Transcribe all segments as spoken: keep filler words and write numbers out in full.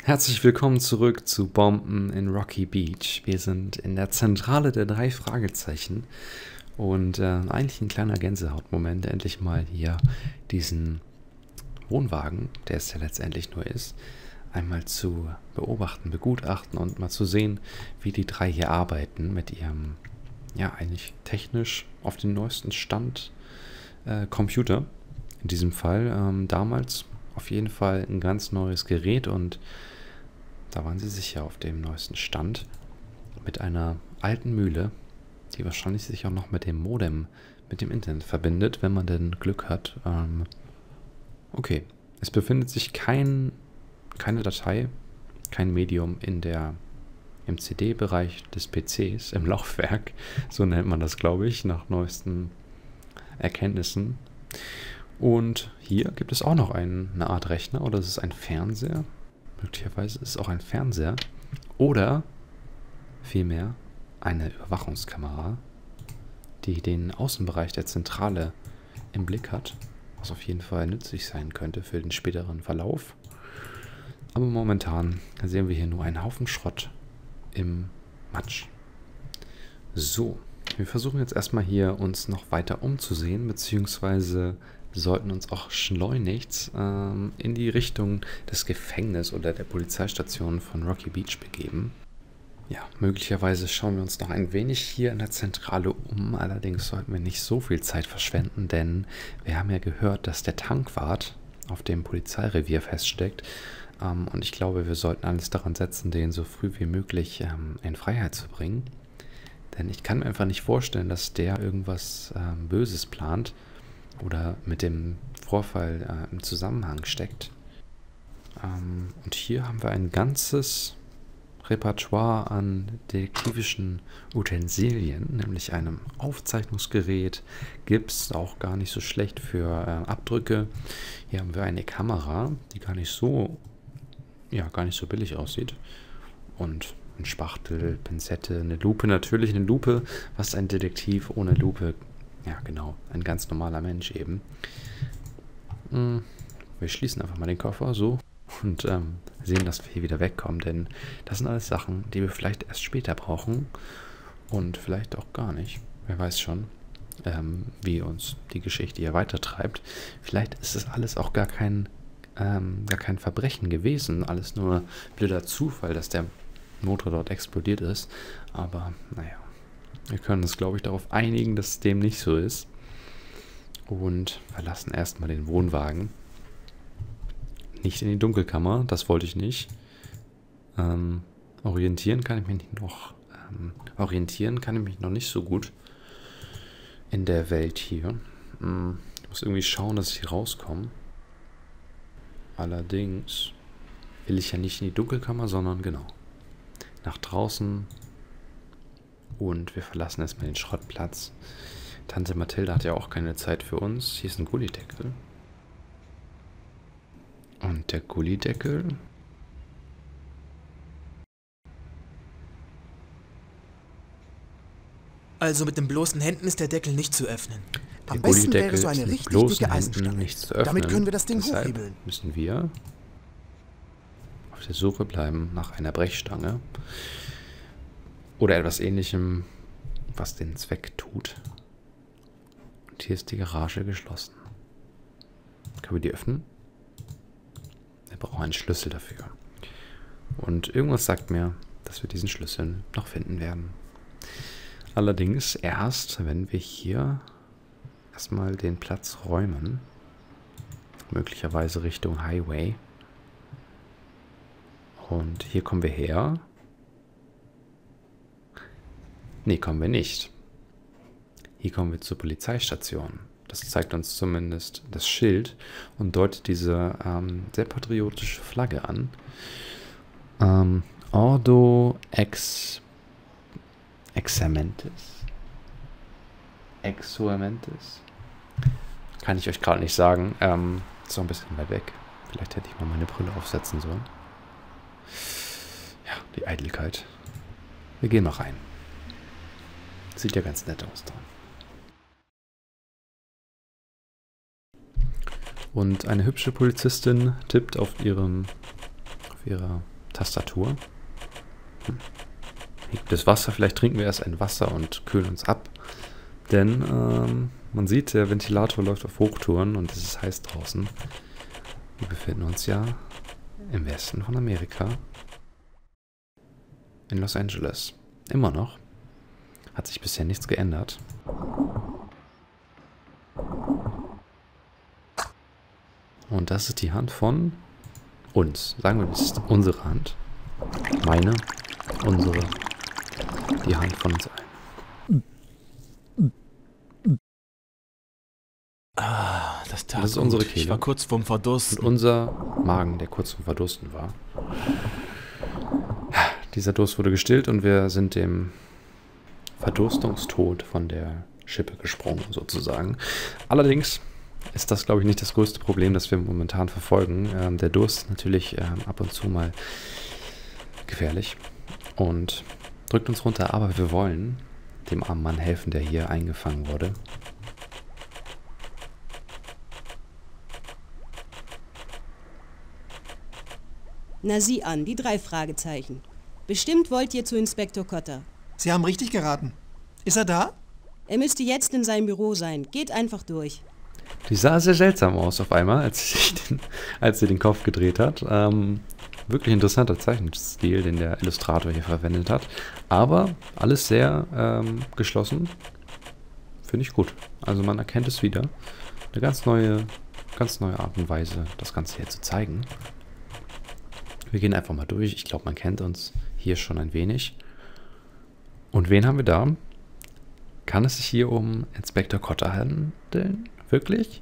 Herzlich willkommen zurück zu Bomben in Rocky Beach. Wir sind in der Zentrale der drei Fragezeichen und äh, eigentlich ein kleiner Gänsehautmoment, endlich mal hier diesen Wohnwagen, der es ja letztendlich nur ist, einmal zu beobachten, begutachten und mal zu sehen, wie die drei hier arbeiten mit ihrem, ja, eigentlich technisch auf den neuesten Stand äh, Computer. In diesem Fall ähm, damals auf jeden Fall ein ganz neues Gerät und da waren sie sicher auf dem neuesten Stand mit einer alten Mühle, die wahrscheinlich sich auch noch mit dem Modem, mit dem Internet verbindet, wenn man denn Glück hat. Ähm, okay, es befindet sich kein, keine Datei, kein Medium in der, im C D-Bereich des P Cs, im Laufwerk, so nennt man das, glaube ich, nach neuesten Erkenntnissen. Und hier gibt es auch noch einen, eine Art Rechner, oder es ist ein Fernseher. Möglicherweise ist es auch ein Fernseher. Oder vielmehr eine Überwachungskamera, die den Außenbereich der Zentrale im Blick hat. Was auf jeden Fall nützlich sein könnte für den späteren Verlauf. Aber momentan sehen wir hier nur einen Haufen Schrott im Matsch. So, wir versuchen jetzt erstmal hier uns noch weiter umzusehen, beziehungsweise sollten uns auch schleunigst ähm, in die Richtung des Gefängnisses oder der Polizeistation von Rocky Beach begeben. Ja, möglicherweise schauen wir uns noch ein wenig hier in der Zentrale um, allerdings sollten wir nicht so viel Zeit verschwenden, denn wir haben ja gehört, dass der Tankwart auf dem Polizeirevier feststeckt ähm, und ich glaube, wir sollten alles daran setzen, den so früh wie möglich ähm, in Freiheit zu bringen, denn ich kann mir einfach nicht vorstellen, dass der irgendwas ähm, Böses plant oder mit dem Vorfall äh, im Zusammenhang steckt. Ähm, und hier haben wir ein ganzes Repertoire an detektivischen Utensilien, nämlich einem Aufzeichnungsgerät, Gips, auch gar nicht so schlecht für äh, Abdrücke. Hier haben wir eine Kamera, die gar nicht so, ja, gar nicht so billig aussieht. Und ein Spachtel, Pinzette, eine Lupe, natürlich eine Lupe. Was ist ein Detektiv ohne Lupe? Ja, genau, ein ganz normaler Mensch eben. Wir schließen einfach mal den Koffer, so, und ähm, sehen, dass wir hier wieder wegkommen, denn das sind alles Sachen, die wir vielleicht erst später brauchen und vielleicht auch gar nicht. Wer weiß schon, ähm, wie uns die Geschichte hier weitertreibt. Vielleicht ist es alles auch gar kein, ähm, gar kein Verbrechen gewesen, alles nur blöder Zufall, dass der Motor dort explodiert ist, aber naja. Wir können uns, glaube ich, darauf einigen, dass dem nicht so ist. Und verlassen erstmal den Wohnwagen. Nicht in die Dunkelkammer, das wollte ich nicht. Ähm, orientieren kann ich mich nicht noch. Ähm, orientieren kann ich mich noch nicht so gut in der Welt hier. Ähm, ich muss irgendwie schauen, dass ich hier rauskomme. Allerdings will ich ja nicht in die Dunkelkammer, sondern genau nach draußen. Und wir verlassen erstmal den Schrottplatz. Tante Mathilda hat ja auch keine Zeit für uns. Hier ist ein Gullideckel. Und der Gullideckel. Also mit den bloßen Händen ist der Deckel nicht zu öffnen. Der Am besten wäre Gullideckel so eine ist mit richtig bloßen dicke Händen Eisenstange. nicht zu öffnen. Damit können wir das Ding Deshalb hochhebeln. müssen wir auf der Suche bleiben nach einer Brechstange. Oder etwas Ähnlichem, was den Zweck tut. Und hier ist die Garage geschlossen. Können wir die öffnen? Wir brauchen einen Schlüssel dafür. Und irgendwas sagt mir, dass wir diesen Schlüssel noch finden werden. Allerdings erst, wenn wir hier erstmal den Platz räumen. Möglicherweise Richtung Highway. Und hier kommen wir her. Nee, kommen wir nicht. Hier kommen wir zur Polizeistation. Das zeigt uns zumindest das Schild und deutet diese ähm, sehr patriotische Flagge an. Ähm, Ordo ex Examentis. Exuamentis. Kann ich euch gerade nicht sagen. Ähm, ist noch ein bisschen weit weg. Vielleicht hätte ich mal meine Brille aufsetzen sollen. Ja, die Eitelkeit. Wir gehen mal rein. Sieht ja ganz nett aus da. Und eine hübsche Polizistin tippt auf ihrem auf ihrer Tastatur. Hm. Hier gibt es Wasser. Vielleicht trinken wir erst ein Wasser und kühlen uns ab. Denn ähm, man sieht, der Ventilator läuft auf Hochtouren und es ist heiß draußen. Wir befinden uns ja im Westen von Amerika. In Los Angeles. Immer noch. Hat sich bisher nichts geändert. Und das ist die Hand von uns. Sagen wir, das ist unsere Hand. Meine, unsere. Die Hand von uns allen. Ah, das tat Das ist gut. unsere Kehle. Ich war kurz vorm Verdursten. Und unser Magen, der kurz vorm Verdursten war. Dieser Durst wurde gestillt und wir sind dem Verdurstungstod von der Schippe gesprungen, sozusagen. Allerdings ist das, glaube ich, nicht das größte Problem, das wir momentan verfolgen. Ähm, der Durst ist natürlich ähm, ab und zu mal gefährlich und drückt uns runter, aber wir wollen dem armen Mann helfen, der hier eingefangen wurde. Na sieh an, die drei Fragezeichen. Bestimmt wollt ihr zu Inspektor Cotter. Sie haben richtig geraten. Ist er da? Er müsste jetzt in seinem Büro sein. Geht einfach durch. Die sah sehr seltsam aus auf einmal, als sie den, als sie den Kopf gedreht hat. Ähm, wirklich interessanter Zeichenstil, den der Illustrator hier verwendet hat. Aber alles sehr ähm, geschlossen. Finde ich gut. Also man erkennt es wieder. Eine ganz neue, ganz neue Art und Weise, das Ganze hier zu zeigen. Wir gehen einfach mal durch. Ich glaube, man kennt uns hier schon ein wenig. Und wen haben wir da? Kann es sich hier um Inspektor Cotter handeln? Wirklich?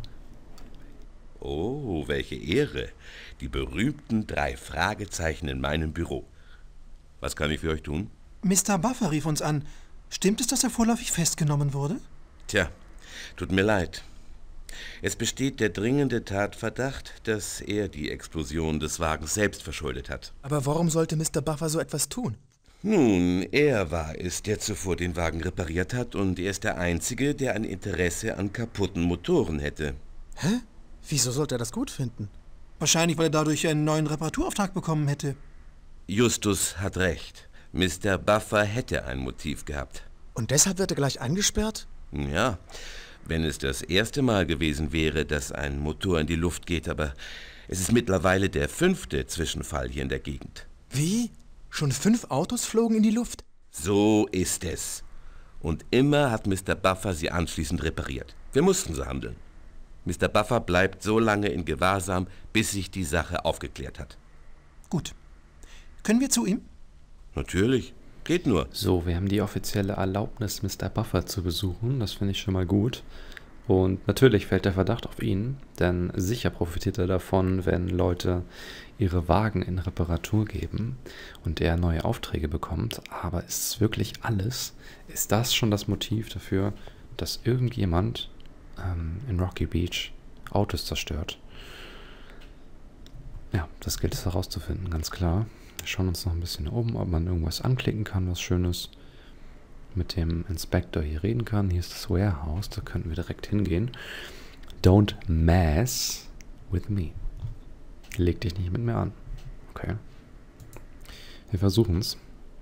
Oh, welche Ehre. Die berühmten drei Fragezeichen in meinem Büro. Was kann ich für euch tun? Mister Buffer rief uns an. Stimmt es, dass er vorläufig festgenommen wurde? Tja, tut mir leid. Es besteht der dringende Tatverdacht, dass er die Explosion des Wagens selbst verschuldet hat. Aber warum sollte Mister Buffer so etwas tun? Nun, er war es, der zuvor den Wagen repariert hat, und er ist der Einzige, der ein Interesse an kaputten Motoren hätte. Hä? Wieso sollte er das gut finden? Wahrscheinlich, weil er dadurch einen neuen Reparaturauftrag bekommen hätte. Justus hat recht. Mister Buffer hätte ein Motiv gehabt. Und deshalb wird er gleich eingesperrt? Ja, wenn es das erste Mal gewesen wäre, dass ein Motor in die Luft geht, aber es ist mittlerweile der fünfte Zwischenfall hier in der Gegend. Wie? Schon fünf Autos flogen in die Luft? So ist es. Und immer hat Mister Buffer sie anschließend repariert. Wir mussten so handeln. Mister Buffer bleibt so lange in Gewahrsam, bis sich die Sache aufgeklärt hat. Gut. Können wir zu ihm? Natürlich. Geht nur. So, wir haben die offizielle Erlaubnis, Mister Buffer zu besuchen. Das finde ich schon mal gut. Und natürlich fällt der Verdacht auf ihn, denn sicher profitiert er davon, wenn Leute ihre Wagen in Reparatur geben und er neue Aufträge bekommt. Aber ist es wirklich alles? Ist das schon das Motiv dafür, dass irgendjemand ähm, in Rocky Beach Autos zerstört? Ja, das gilt es herauszufinden, ganz klar. Wir schauen uns noch ein bisschen um, ob man irgendwas anklicken kann, was Schönes. Mit dem Inspektor hier reden kann. Hier ist das Warehouse, da könnten wir direkt hingehen. Don't mess with me. Leg dich nicht mit mir an. Okay. Wir versuchen es.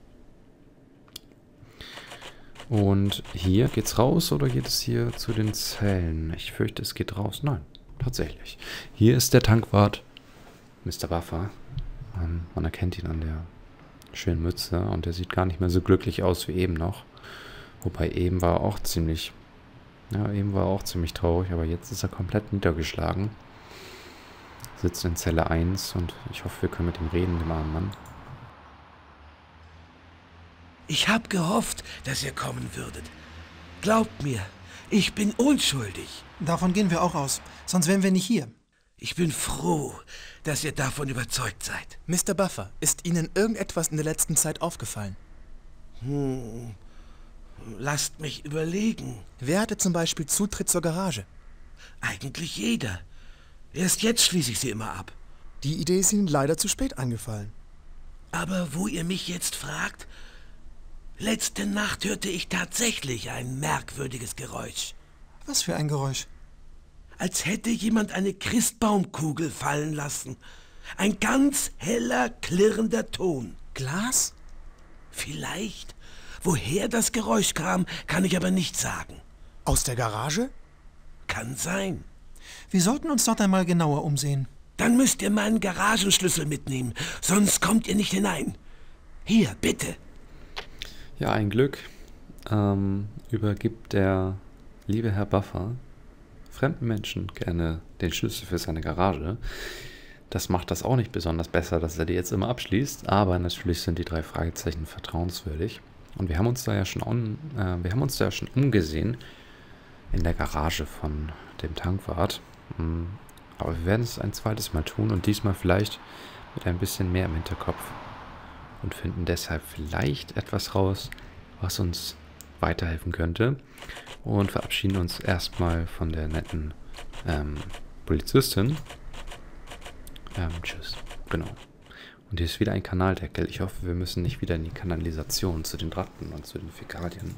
Und hier geht's raus oder geht es hier zu den Zellen? Ich fürchte, es geht raus. Nein, tatsächlich. Hier ist der Tankwart, Mister Buffer. Ähm, man erkennt ihn an der schönen Mütze und er sieht gar nicht mehr so glücklich aus wie eben noch. Wobei eben war er auch ziemlich, ja, eben war er auch ziemlich traurig, aber jetzt ist er komplett niedergeschlagen. Sitzt in Zelle eins und ich hoffe, wir können mit ihm reden, dem armen Mann. Ich hab gehofft, dass ihr kommen würdet. Glaubt mir, ich bin unschuldig. Davon gehen wir auch aus, sonst wären wir nicht hier. Ich bin froh, dass ihr davon überzeugt seid. Mister Buffer, ist Ihnen irgendetwas in der letzten Zeit aufgefallen? Hm, lasst mich überlegen. Wer hatte zum Beispiel Zutritt zur Garage? Eigentlich jeder. Erst jetzt schließe ich sie immer ab. Die Idee ist Ihnen leider zu spät eingefallen. Aber wo ihr mich jetzt fragt, letzte Nacht hörte ich tatsächlich ein merkwürdiges Geräusch. Was für ein Geräusch? Als hätte jemand eine Christbaumkugel fallen lassen. Ein ganz heller, klirrender Ton. Glas? Vielleicht. Woher das Geräusch kam, kann ich aber nicht sagen. Aus der Garage? Kann sein. Wir sollten uns dort einmal genauer umsehen. Dann müsst ihr meinen Garagenschlüssel mitnehmen, sonst kommt ihr nicht hinein. Hier, bitte. Ja, ein Glück ähm, übergibt der liebe Herr Buffer fremden Menschen gerne den Schlüssel für seine Garage. Das macht das auch nicht besonders besser, dass er die jetzt immer abschließt, aber natürlich sind die drei Fragezeichen vertrauenswürdig. Und wir haben uns da ja schon, on, äh, wir haben uns da ja schon umgesehen in der Garage von dem Tankwart. Aber wir werden es ein zweites Mal tun und diesmal vielleicht mit ein bisschen mehr im Hinterkopf und finden deshalb vielleicht etwas raus, was uns weiterhelfen könnte. Und verabschieden uns erstmal von der netten ähm, Polizistin. Ähm, tschüss. Genau. Und hier ist wieder ein Kanaldeckel. Ich hoffe, wir müssen nicht wieder in die Kanalisation zu den Ratten und zu den Fäkalien.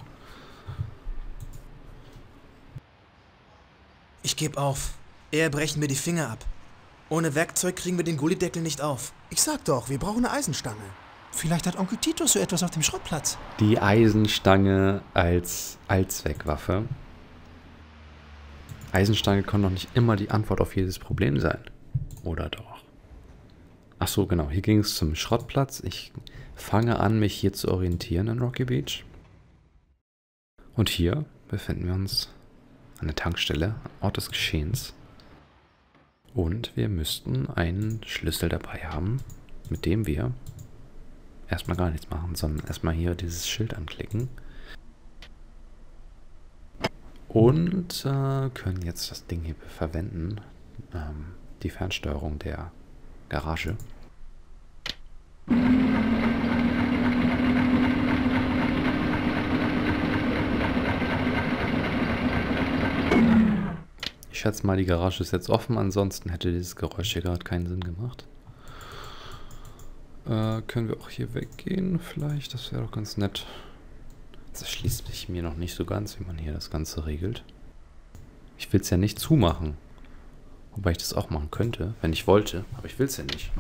Ich gebe auf. Eher brechen wir die Finger ab. Ohne Werkzeug kriegen wir den Gullideckel nicht auf. Ich sag doch, wir brauchen eine Eisenstange. Vielleicht hat Onkel Titus so etwas auf dem Schrottplatz. Die Eisenstange als Allzweckwaffe. Eisenstange kann doch nicht immer die Antwort auf jedes Problem sein. Oder doch? Ach so, genau. Hier ging es zum Schrottplatz. Ich fange an, mich hier zu orientieren in Rocky Beach. Und hier befinden wir uns an der Tankstelle, am Ort des Geschehens. Und wir müssten einen Schlüssel dabei haben, mit dem wir erstmal gar nichts machen, sondern erstmal hier dieses Schild anklicken. Und äh, können jetzt das Ding hier verwenden, ähm, die Fernsteuerung der Garage. Ich schätze mal, die Garage ist jetzt offen, ansonsten hätte dieses Geräusch hier gerade keinen Sinn gemacht. Äh, können wir auch hier weggehen vielleicht? Das wäre doch ganz nett. Das erschließt sich mir noch nicht so ganz, wie man hier das Ganze regelt. Ich will es ja nicht zumachen. Wobei ich das auch machen könnte, wenn ich wollte. Aber ich will es ja nicht.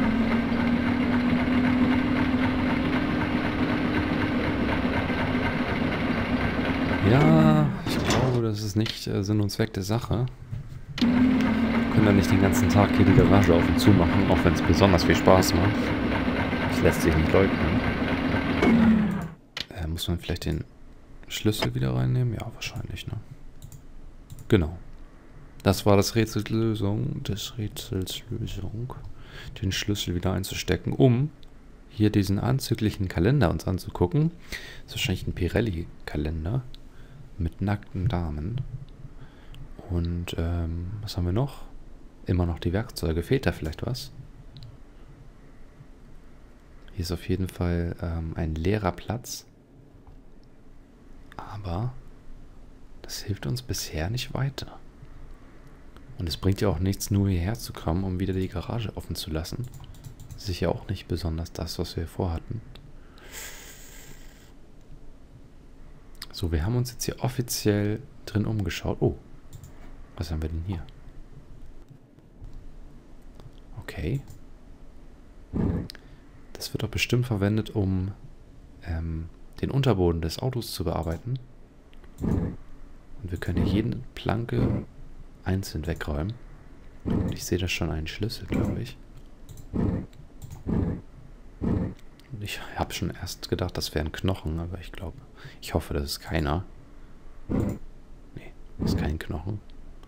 Ja, ich glaube, das ist nicht äh, Sinn und Zweck der Sache. Wir können ja nicht den ganzen Tag hier die Garage auf und zu machen, auch wenn es besonders viel Spaß macht. Das lässt sich nicht leugnen. Äh, muss man vielleicht den Schlüssel wieder reinnehmen? Ja, wahrscheinlich, ne? Genau. Das war das Rätsels Lösung, des Rätsels Lösung, den Schlüssel wieder einzustecken, um hier diesen anzüglichen Kalender uns anzugucken. Das ist wahrscheinlich ein Pirelli-Kalender mit nackten Damen. Und ähm, was haben wir noch? Immer noch die Werkzeuge. Fehlt da vielleicht was? Hier ist auf jeden Fall ähm, ein leerer Platz. Aber das hilft uns bisher nicht weiter. Und es bringt ja auch nichts, nur hierher zu kommen, um wieder die Garage offen zu lassen. Das ist ja auch nicht besonders das, was wir vorhatten. So, wir haben uns jetzt hier offiziell drin umgeschaut. Oh, was haben wir denn hier? Okay. Das wird doch bestimmt verwendet, um ähm, den Unterboden des Autos zu bearbeiten. Und wir können hier jede Planke einzeln wegräumen. Und ich sehe da schon einen Schlüssel, glaube ich. Ich habe schon erst gedacht, das wäre ein Knochen, aber ich glaube, ich hoffe, das ist keiner. Nee, das ist kein Knochen.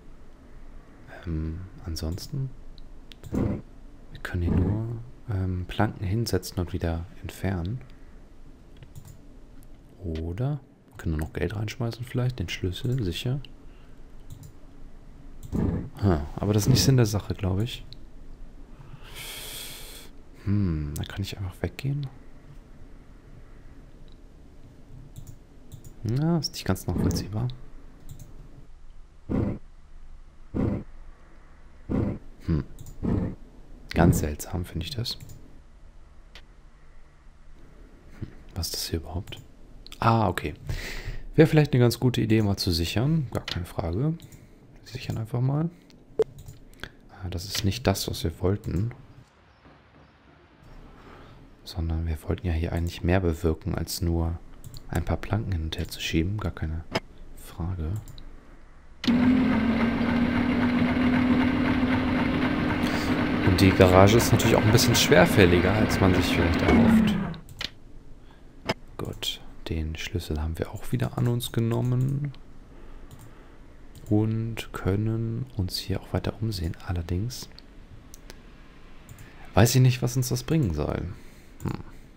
Ähm, ansonsten, wir können hier nur ähm, Planken hinsetzen und wieder entfernen. Oder wir können nur noch Geld reinschmeißen vielleicht, den Schlüssel, sicher. Hm, aber das ist nicht Sinn der Sache, glaube ich. Hm, da kann ich einfach weggehen. Na, ist nicht ganz nachvollziehbar. Hm. Ganz seltsam finde ich das. Hm, was ist das hier überhaupt? Ah, okay. Wäre vielleicht eine ganz gute Idee, mal zu sichern. Gar keine Frage. Wir sichern einfach mal. Das ist nicht das, was wir wollten. Sondern wir wollten ja hier eigentlich mehr bewirken, als nur ein paar Planken hin und her zu schieben. Gar keine Frage. Und die Garage ist natürlich auch ein bisschen schwerfälliger, als man sich vielleicht erhofft. Gut, den Schlüssel haben wir auch wieder an uns genommen. Und können uns hier auch weiter umsehen. Allerdings weiß ich nicht, was uns das bringen soll. Hm.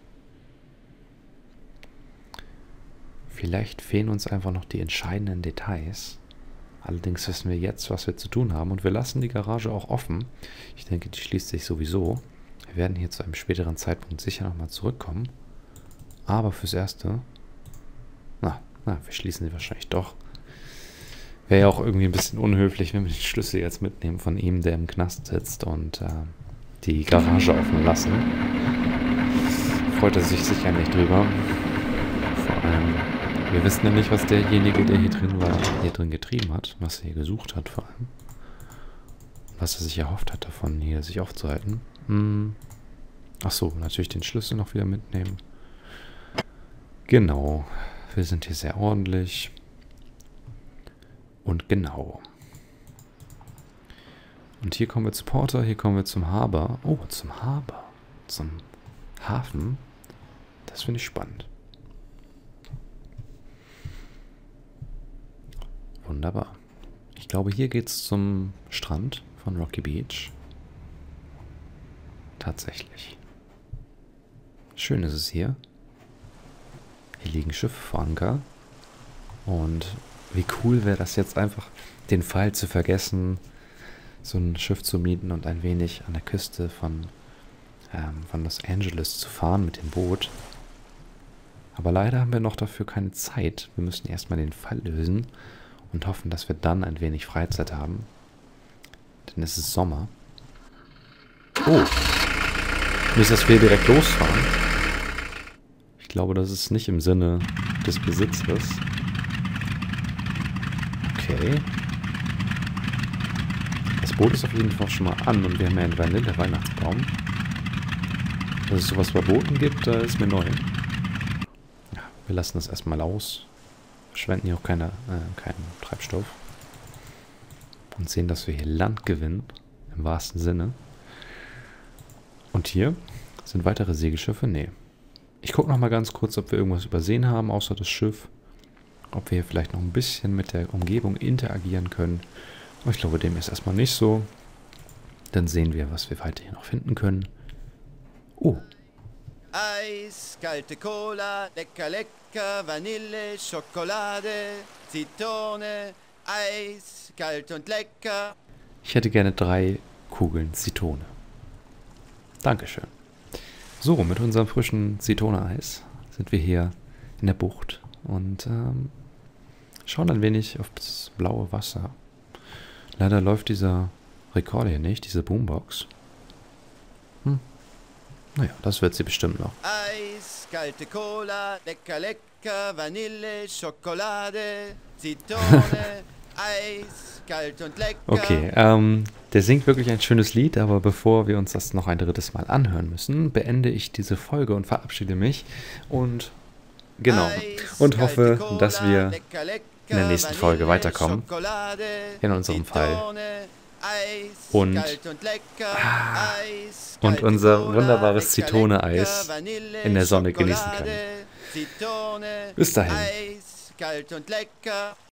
Vielleicht fehlen uns einfach noch die entscheidenden Details. Allerdings wissen wir jetzt, was wir zu tun haben. Und wir lassen die Garage auch offen. Ich denke, die schließt sich sowieso. Wir werden hier zu einem späteren Zeitpunkt sicher nochmal zurückkommen. Aber fürs Erste... Na, na, wir schließen sie wahrscheinlich doch. Wäre ja auch irgendwie ein bisschen unhöflich, wenn wir den Schlüssel jetzt mitnehmen von ihm, der im Knast sitzt und äh, die Garage offen lassen. Freut er sich sicher nicht drüber. Vor allem, wir wissen ja nicht, was derjenige, der hier drin war, hier drin getrieben hat, was er hier gesucht hat vor allem. Was er sich erhofft hat davon, hier sich aufzuhalten. Hm. Ach so, natürlich den Schlüssel noch wieder mitnehmen. Genau, wir sind hier sehr ordentlich. Und genau. Und hier kommen wir zu Porter, hier kommen wir zum Harbor. Oh, zum Harbor. Zum Hafen. Das finde ich spannend. Wunderbar. Ich glaube, hier geht es zum Strand von Rocky Beach. Tatsächlich. Schön ist es hier. Hier liegen Schiffe vor Anker. Und wie cool wäre das jetzt einfach, den Fall zu vergessen, so ein Schiff zu mieten und ein wenig an der Küste von, ähm, von Los Angeles zu fahren mit dem Boot. Aber leider haben wir noch dafür keine Zeit. Wir müssen erstmal den Fall lösen und hoffen, dass wir dann ein wenig Freizeit haben. Denn es ist Sommer. Oh! Nicht, dass wir direkt losfahren. Ich glaube, das ist nicht im Sinne des Besitzers. Okay. Das Boot ist auf jeden Fall schon mal an und wir haben ja einen Vanille-Weihnachtsbaum. Dass es sowas bei Booten gibt, da ist mir neu. Ja, wir lassen das erstmal aus. Verschwenden hier auch keine, äh, keinen Treibstoff. Und sehen, dass wir hier Land gewinnen. Im wahrsten Sinne. Und hier sind weitere Segelschiffe. Nee. Ich gucke noch mal ganz kurz, ob wir irgendwas übersehen haben, außer das Schiff. Ob wir hier vielleicht noch ein bisschen mit der Umgebung interagieren können. Aber ich glaube, dem ist erstmal nicht so. Dann sehen wir, was wir weiterhin noch finden können. Oh. Eis, kalte Cola, lecker, lecker, Vanille, Schokolade, Zitrone, Eis, kalt und lecker. Ich hätte gerne drei Kugeln Zitrone. Dankeschön. So, mit unserem frischen Zitrone-Eis sind wir hier in der Bucht und ähm, schauen ein wenig auf das blaue Wasser. Leider läuft dieser Rekorder hier nicht, diese Boombox. Hm. Naja, das wird sie bestimmt noch. Eis, kalte Cola, lecker, lecker, Vanille, Schokolade, Zitrone, Eis, kalt und lecker. Okay, ähm, der singt wirklich ein schönes Lied, aber bevor wir uns das noch ein drittes Mal anhören müssen, beende ich diese Folge und verabschiede mich und genau, und hoffe, dass wir in der nächsten Folge weiterkommen, in unserem Fall, und, ah, und unser wunderbares Zitrone-Eis in der Sonne genießen können. Bis dahin.